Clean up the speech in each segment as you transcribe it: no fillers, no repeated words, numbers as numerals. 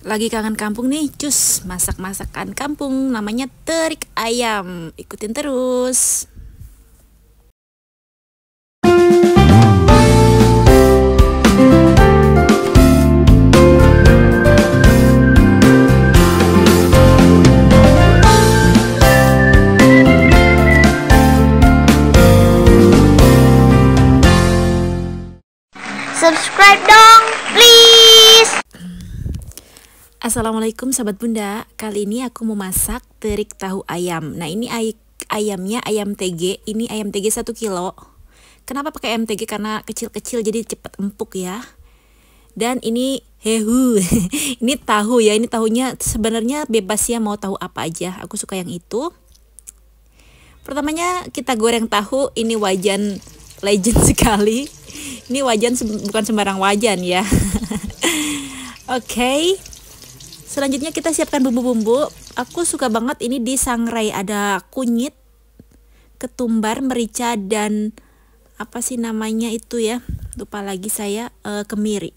Lagi kangen kampung nih, cus masak masakan kampung namanya terik ayam. Ikutin terus. Subscribe dong, please. Assalamualaikum sahabat bunda. Kali ini aku mau masak terik tahu ayam. Nah ini ayamnya ayam TG. Ini ayam TG 1 kilo. Kenapa pakai ayam TG? Karena kecil-kecil jadi cepat empuk ya. Dan ini hehu. Ini tahu ya. Ini tahunya sebenarnya bebas ya, mau tahu apa aja. Aku suka yang itu. Pertamanya kita goreng tahu. Ini wajan legend sekali. Ini wajan bukan sembarang wajan ya. Oke. Selanjutnya kita siapkan bumbu-bumbu. Aku suka banget ini disangrai, ada kunyit, ketumbar, merica, dan apa sih namanya itu ya, lupa lagi saya, kemiri.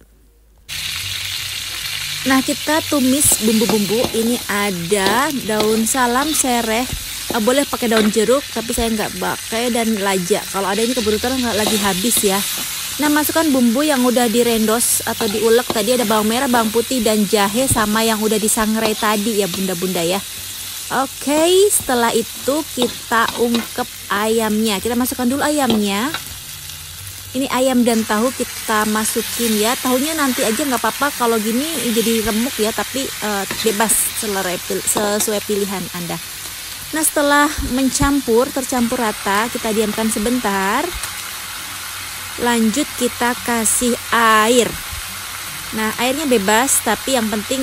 Nah kita tumis bumbu-bumbu. Ini ada daun salam sereh, boleh pakai daun jeruk tapi saya nggak pakai, dan laja. Kalau ada ini kebetulan nggak lagi habis ya. Nah masukkan bumbu yang udah direndos atau diulek tadi, ada bawang merah, bawang putih, dan jahe, sama yang udah disangrai tadi ya bunda-bunda ya. Oke, setelah itu kita ungkep ayamnya. Kita masukkan dulu ayamnya. Ini ayam dan tahu kita masukin ya. Tahunya nanti aja nggak apa-apa, kalau gini jadi remuk ya, tapi bebas sesuai pilihan Anda. Nah setelah tercampur rata, kita diamkan sebentar. Lanjut kita kasih air. Nah airnya bebas, tapi yang penting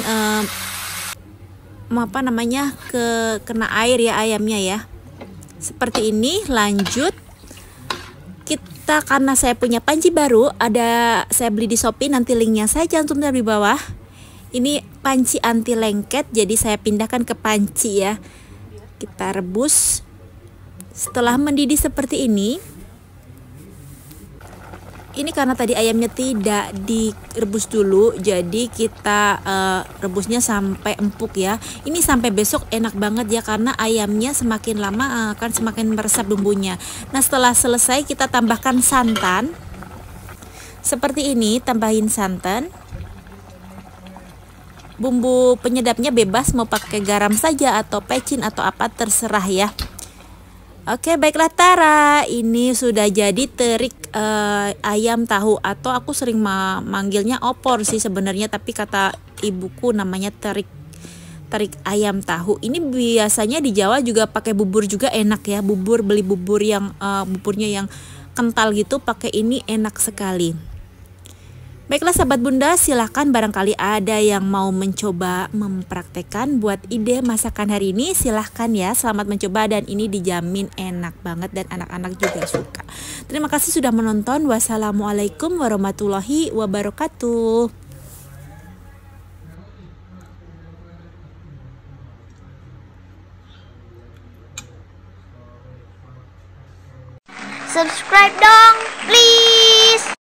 kena air ya ayamnya ya. Seperti ini. Lanjut kita, karena saya punya panci baru, saya beli di Shopee, nanti linknya saya cantumkan di bawah. Ini panci anti lengket, jadi saya pindahkan ke panci ya. Kita rebus. Setelah mendidih seperti ini karena tadi ayamnya tidak direbus dulu, jadi kita rebusnya sampai empuk ya. Ini sampai besok enak banget ya, karena ayamnya semakin lama akan semakin meresap bumbunya. Nah setelah selesai kita tambahkan santan. Seperti ini, tambahin santan. Bumbu penyedapnya bebas, mau pakai garam saja atau pecin atau apa terserah ya. Oke, baiklah Tara, ini sudah jadi terik ayam tahu, atau aku sering manggilnya opor sih sebenarnya, tapi kata ibuku namanya terik ayam tahu. Ini biasanya di Jawa juga pakai bubur juga enak ya. Beli bubur yang buburnya yang kental gitu, pakai ini enak sekali. Baiklah sahabat bunda, silahkan barangkali ada yang mau mencoba mempraktekkan buat ide masakan hari ini, silahkan ya. Selamat mencoba, dan ini dijamin enak banget dan anak-anak juga suka. Terima kasih sudah menonton. Wassalamualaikum warahmatullahi wabarakatuh. Subscribe dong, please.